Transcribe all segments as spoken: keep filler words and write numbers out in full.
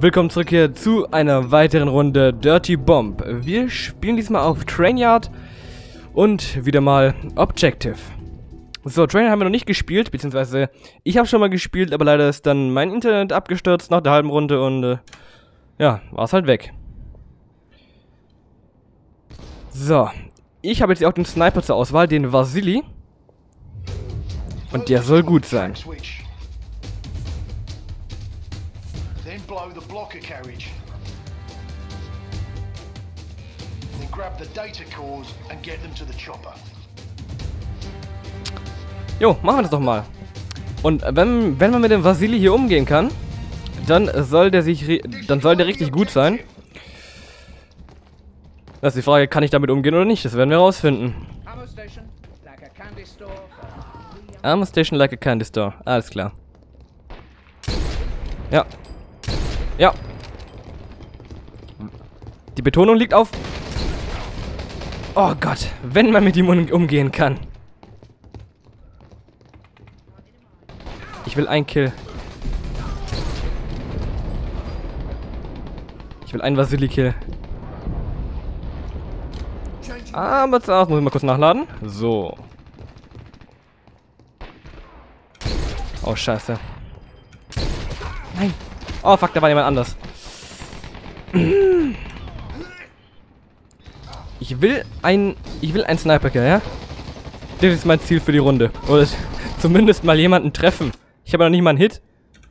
Willkommen zurück hier zu einer weiteren Runde Dirty Bomb. Wir spielen diesmal auf Trainyard und wieder mal Objective. So, Trainyard haben wir noch nicht gespielt, beziehungsweise ich habe schon mal gespielt, aber leider ist dann mein Internet abgestürzt nach der halben Runde und äh, ja, war es halt weg. So, ich habe jetzt auch den Sniper zur Auswahl, den Vasily. Und der soll gut sein. Blow the blocker carriage. Then grab the data cores and get them to the chopper. Jo, machen wir das doch mal. Und wenn, wenn man mit dem Vasily hier umgehen kann, dann soll der sich, dann soll der richtig gut sein. Das ist die Frage, kann ich damit umgehen oder nicht? Das werden wir rausfinden. Ammo Station like a candy store. Ammo Station like a candy store. Alles klar. Ja. Ja. Die Betonung liegt auf... Oh Gott, wenn man mit ihm umgehen kann. Ich will ein Kill. Ich will einen Vasily-Kill. Aber zuerst muss ich mal kurz nachladen. So. Oh, scheiße. Nein. Oh, fuck, da war jemand anders. Ich will ein... Ich will ein Sniper-Kill, ja? Das ist mein Ziel für die Runde. Oder zumindest mal jemanden treffen. Ich habe noch nicht mal einen Hit.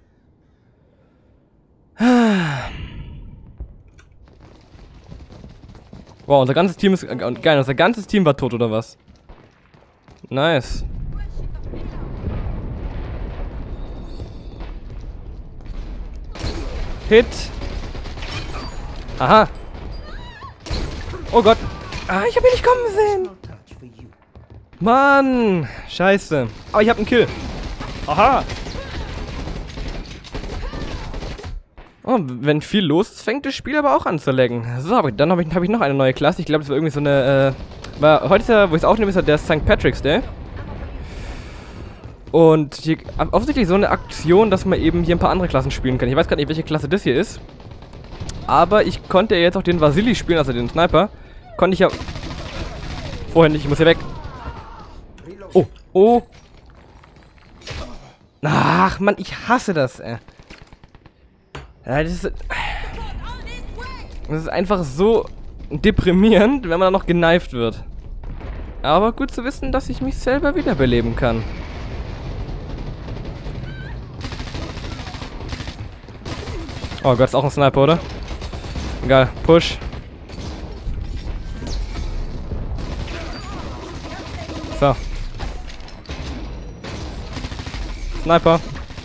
Wow, unser ganzes Team ist... Äh, geil, unser ganzes Team war tot, oder was? Nice. Hit. Aha. Oh Gott. Ah, ich habe ihn nicht kommen sehen. Mann. Scheiße. Aber ich habe einen Kill. Aha. Oh, wenn viel los ist, fängt das Spiel aber auch an zu laggen. So, aber dann habe ich, hab ich noch eine neue Klasse. Ich glaube, das war irgendwie so eine... Äh, war, heute ist ja, wo ich es aufnehme, ist ja der Sankt Patrick's Day. Und hier offensichtlich so eine Aktion, dass man eben hier ein paar andere Klassen spielen kann. Ich weiß gerade nicht, welche Klasse das hier ist. Aber ich konnte ja jetzt auch den Vasily spielen, also den Sniper. Konnte ich ja... Vorher nicht, ich muss hier weg. Oh, oh. Ach, Mann, ich hasse das, ey. Ja, das ist... Das ist einfach so deprimierend, wenn man da noch geneift wird. Aber gut zu wissen, dass ich mich selber wiederbeleben kann. Oh Gott, ist auch ein Sniper, oder? Egal, Push. So. Sniper.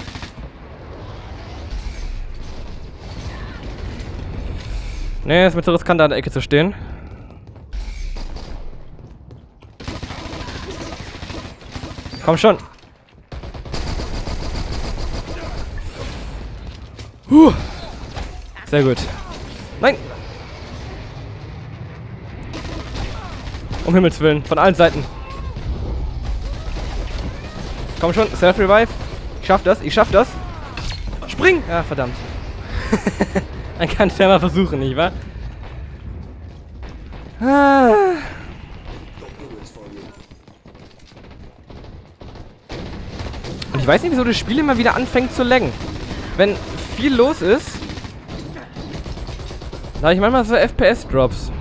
Nee, ist mir zu riskant, an der Ecke zu stehen. Komm schon. Huh. Sehr gut. Nein! Um Himmels Willen, von allen Seiten. Komm schon, Self-Revive. Ich schaff das, ich schaff das. Spring! Ja, verdammt. Man kann es ja mal versuchen, nicht wahr? Ah. Und ich weiß nicht, wieso das Spiel immer wieder anfängt zu laggen. Wenn viel los ist, da habe ich manchmal so F P S-Drops.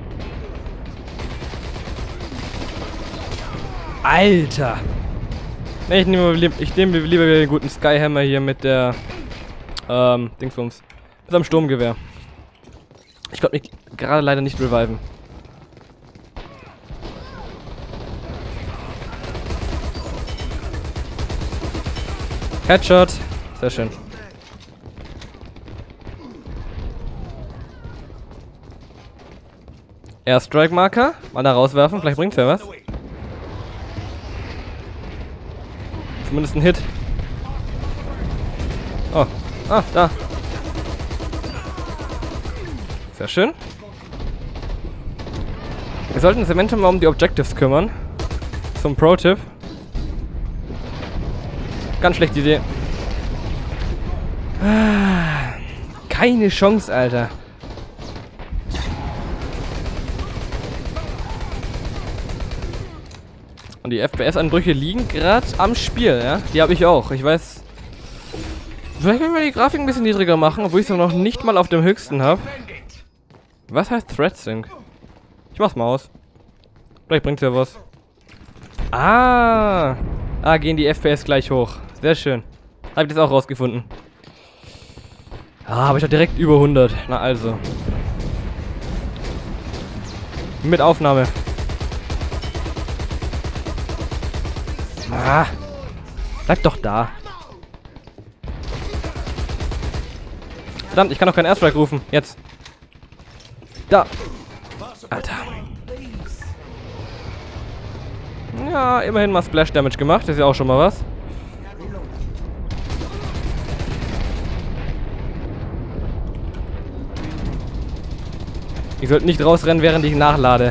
Alter! Nee, ich nehme lieber, ich nehme lieber wieder den guten Skyhammer hier mit der ähm, Dingsbums. Mit einem Sturmgewehr. Ich konnte mich gerade leider nicht reviven. Headshot. Sehr schön. Airstrike-Marker. Mal da rauswerfen, vielleicht bringt's ja was. Zumindest ein Hit. Oh. Ah, da. Sehr schön. Wir sollten uns eventuell mal um die Objectives kümmern. Zum Pro-Tipp. Ganz schlechte Idee. Keine Chance, Alter. Und die F P S-Anbrüche liegen gerade am Spiel, ja? Die habe ich auch. Ich weiß... Vielleicht können wir die Grafik ein bisschen niedriger machen, obwohl ich es noch nicht mal auf dem höchsten habe. Was heißt Thread Sync? Ich mach's mal aus. Vielleicht bringt's ja was. Ah! Ah, gehen die F P S gleich hoch. Sehr schön. Habe ich das auch rausgefunden. Ah, habe ich doch direkt über hundert. Na also. Mit Aufnahme. Ah. Bleib doch da. Verdammt, ich kann doch keinen Airstrike rufen. Jetzt. Da. Alter. Ja, immerhin mal Splash Damage gemacht. Das ist ja auch schon mal was. Ich sollte nicht rausrennen, während ich nachlade.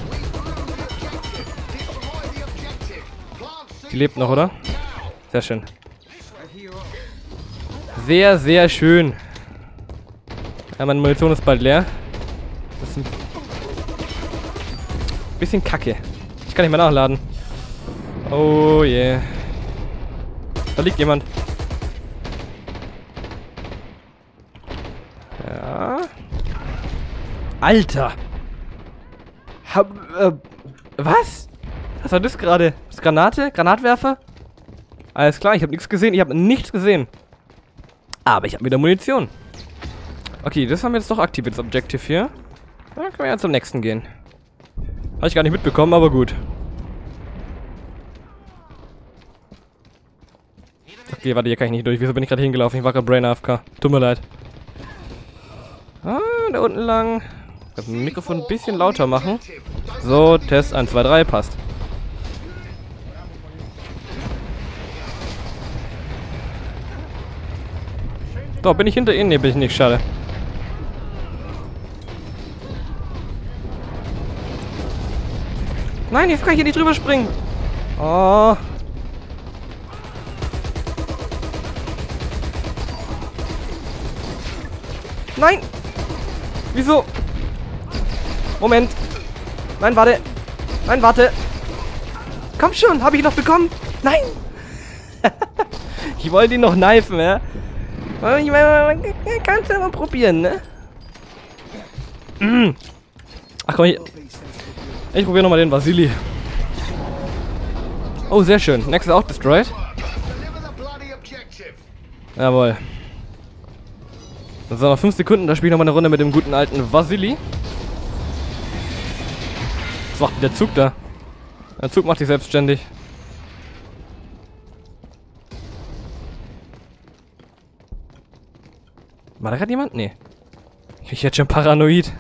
Die lebt noch, oder? Sehr schön. Sehr, sehr schön. Ja, meine Munition ist bald leer. Das ist ein bisschen kacke. Ich kann nicht mehr nachladen. Oh yeah. Da liegt jemand. Ja. Alter! Hab, äh, was? Was war das gerade? Das Granate? Granatwerfer? Alles klar, ich habe nichts gesehen. Ich habe nichts gesehen. Aber ich habe wieder Munition. Okay, das haben wir jetzt doch aktiviert, das Objective hier. Dann können wir ja zum nächsten gehen. Habe ich gar nicht mitbekommen, aber gut. Okay, warte, hier kann ich nicht durch. Wieso bin ich gerade hingelaufen? Ich war gerade Brain A F K. Tut mir leid. Ah, da unten lang. Das Mikrofon ein bisschen lauter machen. So, Test eins, zwei, drei, passt. So, bin ich hinter Ihnen? Ne, bin ich nicht. Schade. Nein, jetzt kann ich hier nicht drüber springen. Oh. Nein! Wieso? Moment. Nein, warte. Nein, warte. Komm schon, habe ich noch bekommen? Nein! Ich wollte ihn noch kneifen, ja? Ich meine, man kann es ja mal probieren, ne? Mm. Ach komm, ich, ich probiere nochmal den Vasili. Oh, sehr schön. Nächstes auch destroyed. Jawohl. So, noch fünf Sekunden, da spiele ich nochmal eine Runde mit dem guten alten Vasili. Was macht der Zug da? Der Zug macht sich selbstständig. War da gerade jemand? Nee. Ich bin jetzt schon paranoid.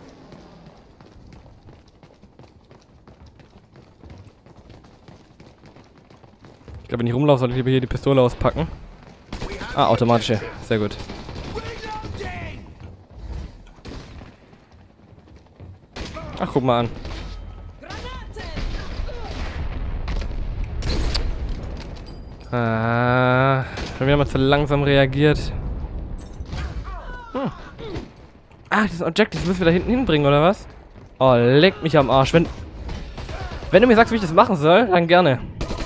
Ich glaube, wenn ich rumlaufe, sollte ich lieber hier die Pistole auspacken. Ah, automatische. Sehr gut. Ach, guck mal an. Ah, schon wieder mal zu langsam reagiert. Hm. Ah, das Objective müssen wir da hinten hinbringen, oder was? Oh, leck mich am Arsch. Wenn, wenn du mir sagst, wie ich das machen soll, dann gerne.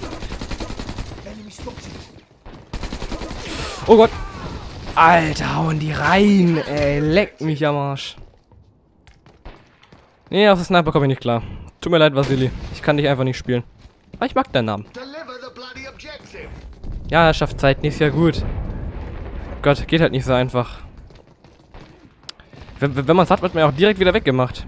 Oh Gott. Alter, hauen die rein, ey. Leck mich am Arsch. Nee, auf den Sniper komme ich nicht klar. Tut mir leid, Vasili. Ich kann dich einfach nicht spielen. Aber ich mag deinen Namen. Ja, er schafft Zeit nicht, ist ja gut. Gott, geht halt nicht so einfach. Wenn, wenn man es hat, wird man ja auch direkt wieder weggemacht.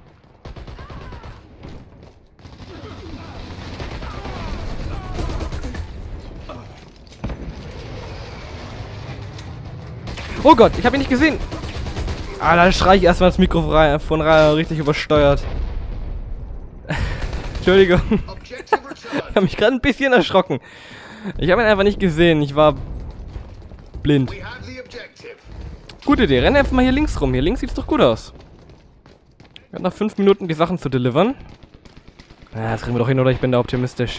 Oh Gott, ich habe ihn nicht gesehen. Ah, da schrei ich erstmal das Mikrofon von richtig übersteuert. Entschuldigung. Ich habe mich gerade ein bisschen erschrocken. Ich habe ihn einfach nicht gesehen. Ich war blind. Gute Idee. Renn einfach mal hier links rum. Hier links sieht es doch gut aus. Ich habe noch fünf Minuten die Sachen zu delivern. Ja, das kriegen wir doch hin, oder? Ich bin da optimistisch.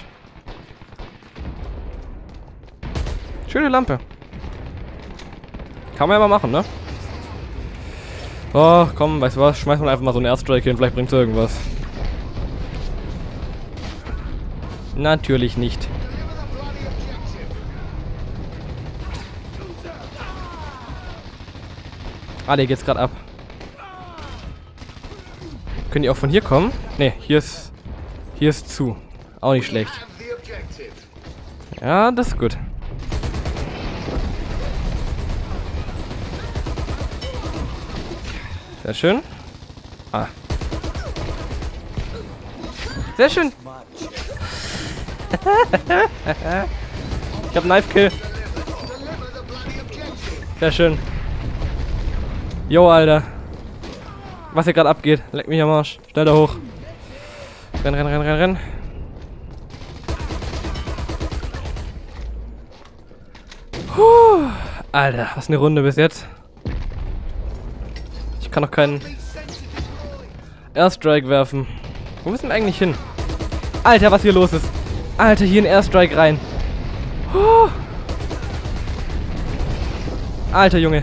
Schöne Lampe. Kann man ja mal machen, ne? Oh, komm, weißt du was? Schmeiß mal einfach mal so einen Airstrike hin, vielleicht bringt's irgendwas. Natürlich nicht. Ah, der geht's gerade ab. Können die auch von hier kommen? Ne, hier ist... Hier ist zu. Auch nicht schlecht. Ja, das ist gut. Sehr schön. Ah. Sehr schön. Ich hab Knife Kill. Sehr schön. Jo, Alter. Was hier gerade abgeht. Leck mich am Arsch. Schnell da hoch. Renn, renn, renn, renn, renn. Puh. Alter, was eine Runde bis jetzt. Ich kann noch keinen Airstrike werfen. Wo müssen wir eigentlich hin? Alter, was hier los ist. Alter, hier ein Airstrike rein. Puh. Alter, Junge.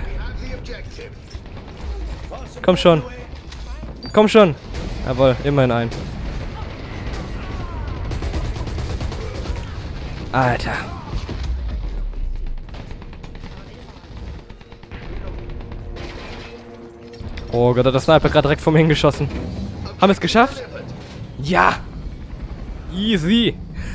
Komm schon. Komm schon. Jawohl, immerhin ein. Alter. Oh Gott, hat der Sniper gerade direkt vor mir hingeschossen. Haben wir es geschafft? Ja! Easy!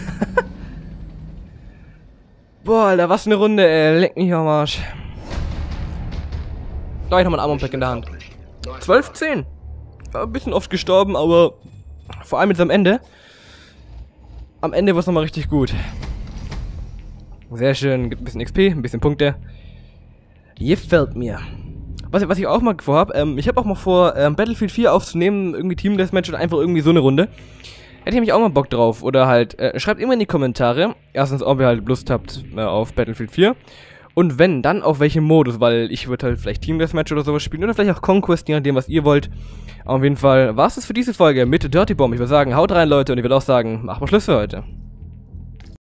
Boah, Alter, was eine Runde, ey. Leck mich am Arsch. Da hab ich nochmal ein Armor-Pack in der Hand. zwölf zehn. War ein bisschen oft gestorben, aber vor allem jetzt am Ende. Am Ende war es nochmal richtig gut. Sehr schön, gibt ein bisschen X P, ein bisschen Punkte. Gefällt mir. Was, was ich auch mal vorhab, ähm, ich habe auch mal vor, ähm, Battlefield vier aufzunehmen, irgendwie Team Deathmatch oder einfach irgendwie so eine Runde. Hätte ich mich auch mal Bock drauf. Oder halt, äh, schreibt immer in die Kommentare, erstens, ob ihr halt Lust habt äh, auf Battlefield vier. Und wenn, dann auf welchem Modus, weil ich würde halt vielleicht Team Deathmatch oder sowas spielen oder vielleicht auch Conquest, je nachdem, was ihr wollt. Auf jeden Fall war es das für diese Folge mit Dirty Bomb. Ich würde sagen, haut rein, Leute, und ich würde auch sagen, machen wir Schluss für heute.